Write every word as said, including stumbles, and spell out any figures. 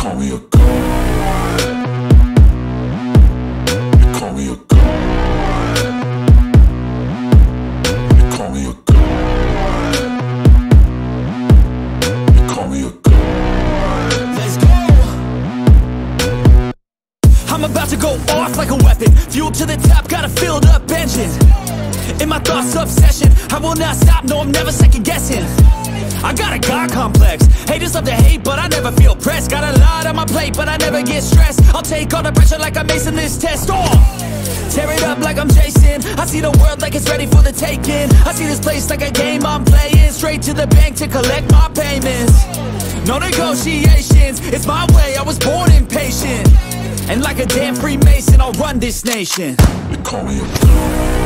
call me a god. You call me a god. You call me a god. You call me a god. Let's go. I'm about to go off like a weapon. Fuel to the top, got a filled up engine. In my thoughts, obsession, I will not stop, no, I'm never second guessing. I got a God complex. Haters love to hate, but I never feel pressed. Got a lot on my plate, but I never get stressed. I'll take all the pressure like I'm acing this test. Oh! Tear it up like I'm Jason. I see the world like it's ready for the taking. I see this place like a game I'm playing. Straight to the bank to collect my payments. No negotiations, it's my way, I was born impatient. And like a damn Freemason, I'll run this nation. You call me a god.